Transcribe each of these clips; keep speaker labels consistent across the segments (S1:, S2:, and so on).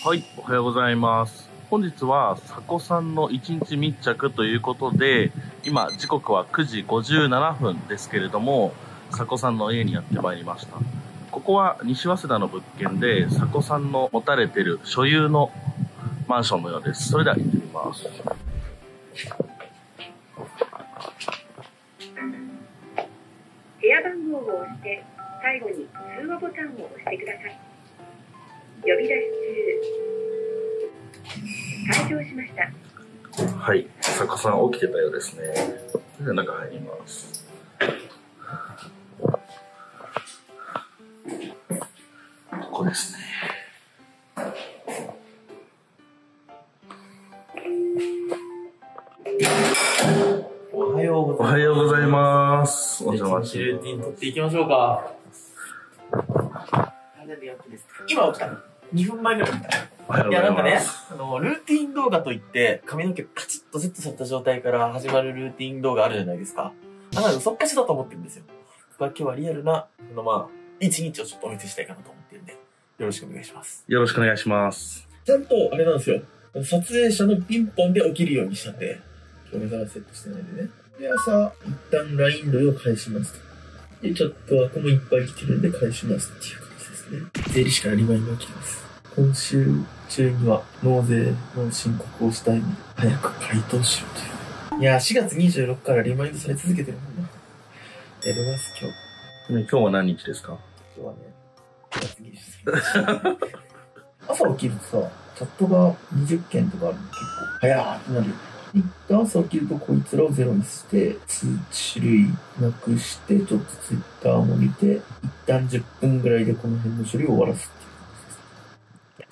S1: はい、おはようございます。本日は佐古さんの1日密着ということで、今時刻は9時57分ですけれども、佐古さんの家にやってまいりました。ここは西早稲田の物件で、佐古さんの持たれている所有のマンションのようです。それでは行ってみます。
S2: 部屋番号を押して、最後に通話ボタンを押してください。呼び出し中。開場しました。
S1: はい、佐古さん起きてたようですね。それでは中入ります。ここですね。
S3: おはよ
S1: おはようございます。お邪魔し
S3: ルーティン取っていきましょうか。今起きたの2分前ぐらい。
S1: おはようご
S3: いや、
S1: ざいま
S3: なんかね、
S1: す。
S3: ルーティン動画といって、髪の毛カチッとセットされた状態から始まるルーティン動画あるじゃないですか。なので、そっかしだと思ってるんですよ。僕は今日はリアルな、一日をちょっとお見せしたいかなと思ってるんで、よろしくお願いします。
S1: よろしくお願いします。
S3: ちゃんと、あれなんですよ。撮影者のピンポンで起きるようにしたんで、今日目覚ましセットしてないんでね。で、朝、一旦 LINE 類を返しますと。で、ちょっと枠もいっぱい来てるんで返しますっていう感じですね。税理士からリマインドが来てます。今週中には納税の申告をしたいので、早く回答しようという。いやー、4月26からリマインドされ続けてるもんな。やります、今日。
S1: 今日は何日ですか？
S3: 今日はね、4月23日。朝起きるとさ、チャットが20件とかあるの結構、早ーってなるよね。一旦朝起きるとこいつらをゼロにして、通知類なくして、ちょっとツイッターも見て、一旦10分ぐらいでこの辺の処理を終わらすっていう感じです。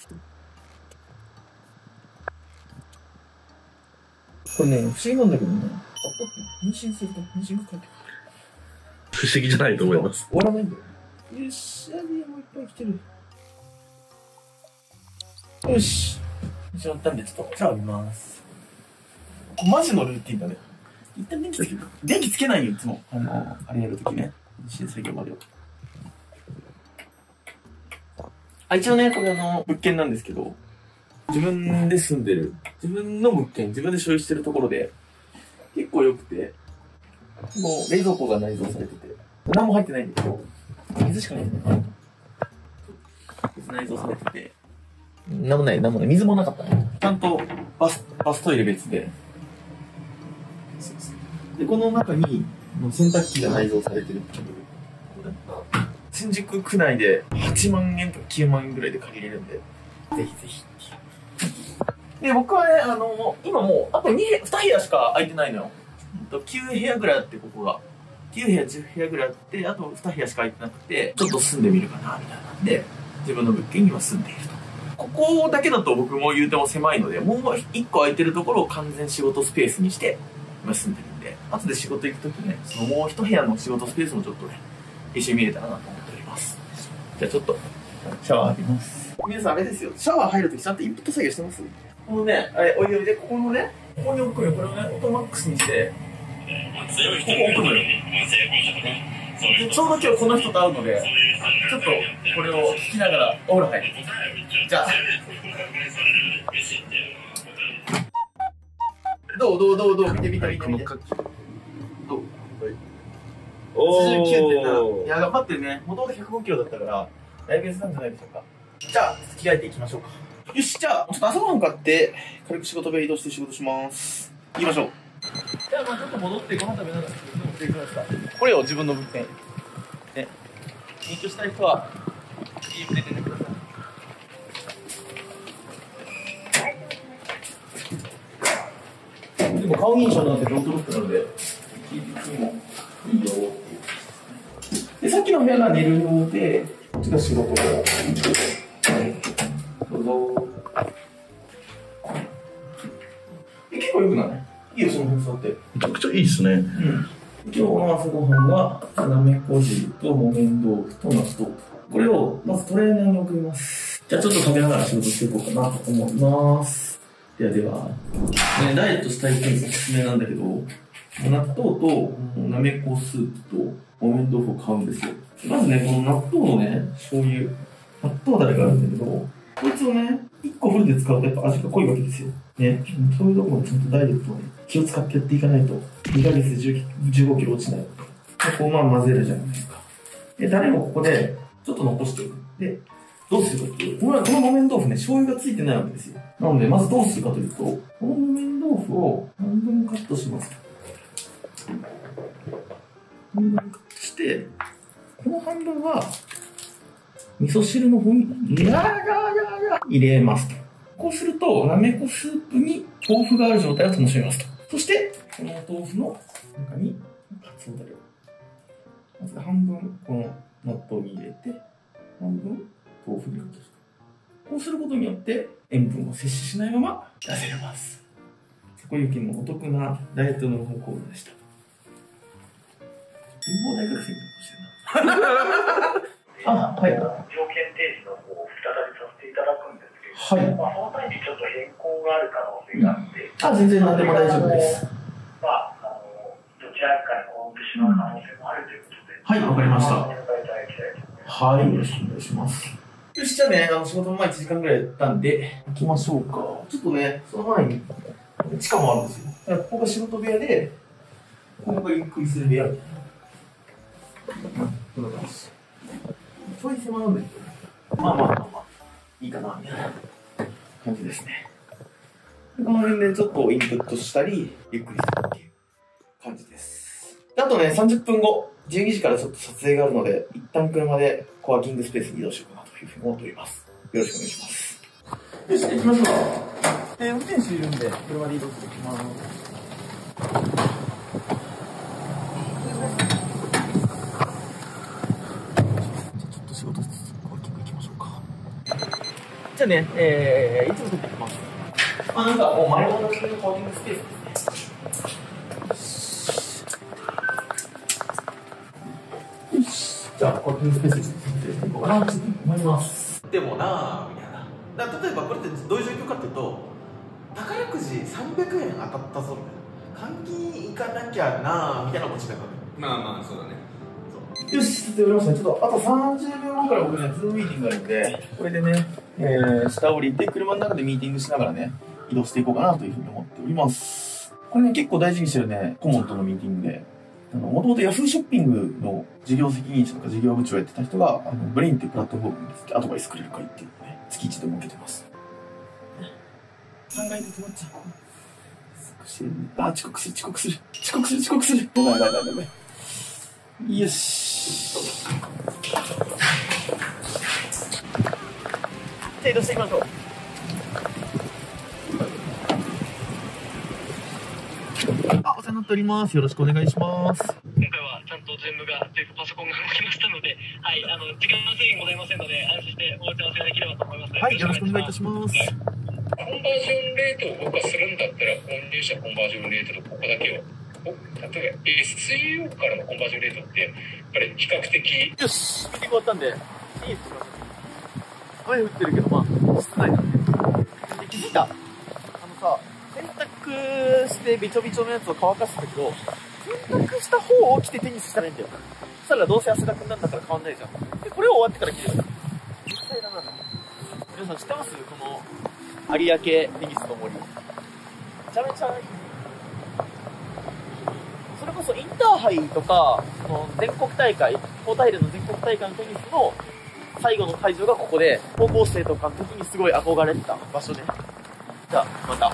S3: これね、不思議なんだけどね、返信すると返信が返ってくる。
S1: 不思議じゃないと思います。
S3: 終わらないんだよ。よっしゃ、もういっぱい来てる。よし。始まったんで、ちょっとシャワー浴びます。マジのルーティンだね。一旦電気つける。電気つけないよ、いつも。あれやるときね。申請業までは。一応ね、これ物件なんですけど、自分で住んでる、自分の物件、自分で所有してるところで、結構良くて、もう冷蔵庫が内蔵されてて、何も入ってないんだけど、水しかないんだよね。水内蔵されてて、なんもない、水もなかったね。ちゃんとバストイレ別で、で、この中に洗濯機が内蔵されてるっていう。新宿区内で8万円とか9万円ぐらいで借りれるんで、ぜひぜひ。で、僕はね、今もう、あと2部屋しか空いてないのよ。9部屋ぐらいあって、ここが。9部屋、10部屋ぐらいあって、あと2部屋しか空いてなくて、ちょっと住んでみるかな、みたいなんで、自分の物件には住んでいると。ここだけだと僕も言うても狭いので、もう1個空いてるところを完全仕事スペースにして、今住んでるんで、後で仕事行くときね、そのもう1部屋の仕事スペースもちょっとね、一緒に見れたらなと思っております。じゃあちょっと、シャワー浴びます。皆さんあれですよ、シャワー入るときちゃんとインプット作業してます？このね、おいおいで、ここのね、ここに置くのよ。これをね、オートマックスにして、ここ置くのよ。で、ちょうど今日この人と会うので、ちょっとこれを聞きながらお風呂入る。じゃあ。どう見て。どう89.7。いや、頑張ってね。もともと105キロだったから、だいぶ痩せたんじゃないでしょうか。じゃあ、着替えていきましょうか。よし、じゃあ、ちょっと朝ごはん買って、軽く仕事部屋移動して仕事します。行きましょう。じゃあ、ちょっと戻ってご飯食べながら仕事していきますか。これを自分の物件。ね。入居したい人は、いい出ててください。でも顔認証なんてドントロックなので、聞いてもいいよっていう。で、さっきの部屋が寝る用で、こっちが仕事を。どうぞ。結構よくない？いいよ、その辺座って。
S1: めちゃくちゃいいですね。
S3: 今日の朝ごはんは、なめこ汁と木綿豆腐と納豆。これを、まずトレーナーに送ります。じゃあちょっと食べながら仕事していこうかなと思います。では。ね、ダイエットしたい人におすすめなんだけど、納豆となめこスープと木綿豆腐を買うんですよ。まずね、この納豆のね、醤油。納豆だれがあるんだけど、 こいつをね、1個フルで使うとやっぱ味が濃いわけですよ。ね。そういうところもちゃんとダイエットをね、気を使ってやっていかないと、2ヶ月で15キロ落ちない。こう混ぜるじゃないですか。で、タレもここで、ちょっと残しておく。で、どうするかっていうと、この木綿豆腐ね、醤油がついてないわけですよ。なので、まずどうするかというと、この木綿豆腐を半分カットします。半分カットして、この半分は、味噌汁の方に、入れますと。こうすると、なめこスープに豆腐がある状態を楽しめますと。そして、この豆腐の中に、カツオだれを。まず半分、この納豆に入れて、半分、豆腐にカットして。こうすることによって、塩分を摂取しないまま痩せれます。そこゆきのお得なダイエットの方向でした。貧乏大学生みたいな顔してるな。あ、はい。
S4: 条件提示の方を再びさせていただくんですけれども、はい、その際にちょっと変更がある可能性があって、
S3: 全然何でも大丈夫です。
S4: どちらかに転んでしまう可能性もあるということで、
S3: はい、わかりました。
S4: はい、
S3: よろしくお願いします。よし、じゃあね、仕事の前1時間ぐらいやったんで、行きましょうか。ちょっとね、その前に、地下もあるんですよ。だからここが仕事部屋で、ここがゆっくりする部屋みたいな。こんな感じ。ちょい狭なんだけど、まあ、いいかな、みたいな感じですね。この辺でちょっとインプットしたり、ゆっくりするっていう感じです。あとね、30分後、12時からちょっと撮影があるので、一旦車でコワーキングスペースに移動しようかなというふうに思っております。よろしくお願いします。よし、行きましょうか。運転手いるんで、車で移動していきます。じゃあね、いつも撮っていきます。なんかもう前の同じのコーティングスペースですね。よし。じゃあ、コーティングスペースに撮っていこうかなと思います。でもなぁ、みたいな。だから例えばこれってどういう状況かっていうと、宝くじ300円当たったぞみたいな。換金行かなきゃなぁ、みたいなモチベーション。
S5: まあ、そうだね。
S3: よし、撮っておりましたね。ちょっと、あと30秒後から僕ね、ズームミーティングがあるんで、これでね、下降りて、車の中でミーティングしながらね、移動していこうかなというふうに思っております。これね、結構大事にしてるね、顧問とのミーティングで、もともとヤフーショッピングの事業責任者とか事業部長をやってた人が、ブレインっていうプラットフォームにアドバイスくれる会っていうのをね、月1で設けてます。3階で止まっちゃう。遅刻する。やばい。よし。じゃあ移動していきましょう。お世話になっております。よろしくお願いします。
S6: 今回はちゃんとズームがというかパソコンが動きましたので、はい、時間制限ございませんので、安心してお打ち合わせができればと思います。
S3: はい、よろしくお願いいたします。
S7: コンバージョンレートを動かするんだったら、購入者コンバージョンレートとここだけを、例えば SEO からのコンバージョンレートって、やっぱり比較的。
S3: よし、見て終わったんで、いいですか。雨降ってるけど、室内なんで。気づいた。洗濯してびちょびちょのやつを乾かすんだけど、洗濯した方を着てテニスしたらいいんだよ。そしたらどうせ汗だくになるんだから変わんないじゃん。で、これを終わってから着る。実際だな。皆さん知ってます？この有明テニスの森。めちゃめちゃいい。それこそインターハイとか、全国大会、高体連の全国大会のテニスの最後の会場がここで、高校生とかの時にすごい憧れてた場所で。じゃあ、また。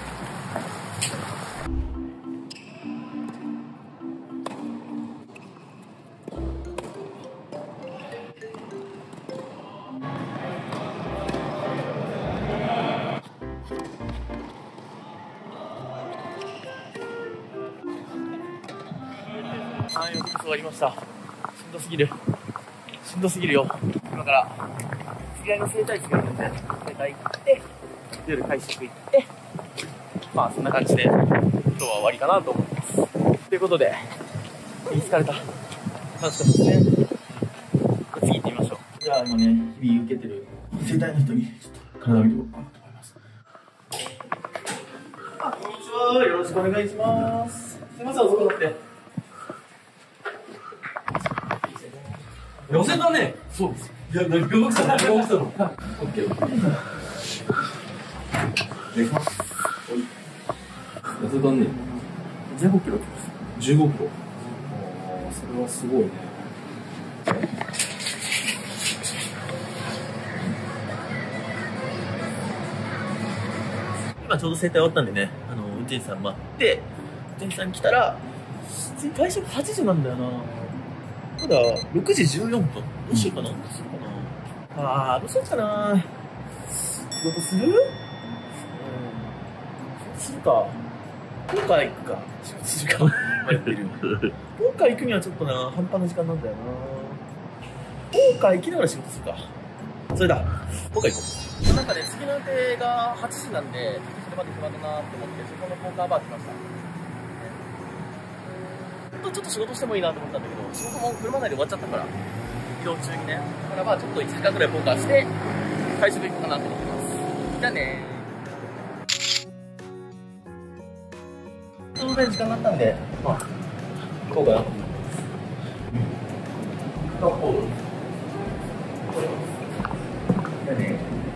S3: はい、よく終わりました。しんどすぎるよ。今から、知り合いの整体師がいるんで、整体行って、夜会食行って、そんな感じで、今日は終わりかなと思います。ということで、疲れた。楽しかったですね。次行ってみましょう。じゃあ今ね、日々受けてる整体の人に、ちょっと体を見てもらおうかなと思います。こんにちは。よろしくお願いします。すいません、遅くなって。
S5: 寄せたね。
S3: そうです。 いや、何が起きたの？何が起きたの？オッケー。お願いします。痩せたね。15キロです。15キロ。それはすごいね。今ちょうど整体終わったんでね、運転手さん待って、運転手さん来たら、会社8時なんだよな。まだ6時14分。どうしようかな。どうしようかな。どうしようかな。仕事する？するか。ポーカー行くか。仕事するか。迷ってる。ポーカー行くにはちょっとな、半端な時間なんだよな。ポーカー行きながら仕事するか。それだ。ポーカー行こう。なんかね、次の予定が8時なんで、それまで暇だなって思って、そこのポーカーバー来ました。ちょっと仕事してもいいなと思ったんだけど、仕事も車内で終わっちゃったから、移動中にね。だからまあちょっと1時間ぐらいポーカーして、会食行こうかなと思ってます。じゃあねー。ちょうどね、時間になったんで、まあ、行こうかなと思います。じゃあねー。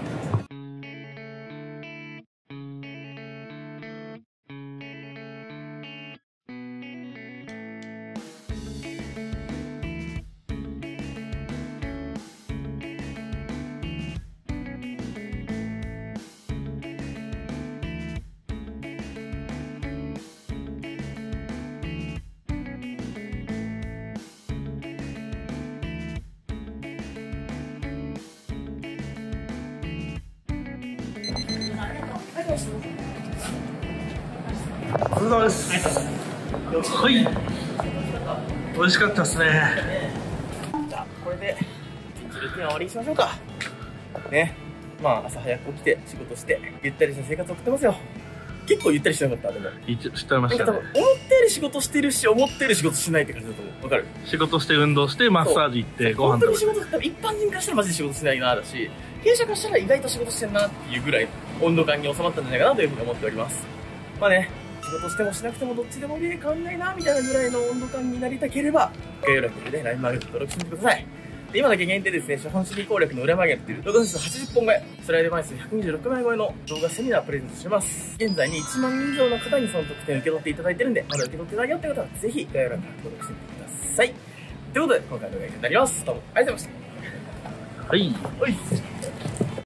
S1: お疲れ様です。はい。美味しかったですね。
S3: じゃあ、これで、一日ルーティンは終わりにしましょうか。ね。まあ、朝早く起きて、仕事して、ゆったりした生活を送ってますよ。結構ゆったりしてなかった、でも。
S1: してましたね。
S3: 思ったより仕事してるし、思ったより仕事しないって感じだと思う。わかる？
S1: 仕事して、運動して、マッサージ行って、ご飯食べて。
S3: 本当に仕事、多分一般人からしたらマジで仕事しないな、だし、経営者からしたら意外と仕事してんなっていうぐらい、温度感に収まったんじゃないかなというふうに思っております。まあね、仕事してもしなくてもどっちでも変わんないな、みたいなぐらいの温度感になりたければ、概要欄にね、LINE マーク登録してみてください。で、今だけ限定ですね、資本主義攻略の裏マーやっている動画数80本超え、スライド枚数126枚超えの動画セミナープレゼントします。現在に1万人以上の方にその特典を受け取っていただいてるんで、まだ受け取ってないよって方は、ぜひ概要欄から登録してみてください。ということで、今回の動画以上になります。どうもありがとうございました。
S1: はい。
S3: はい。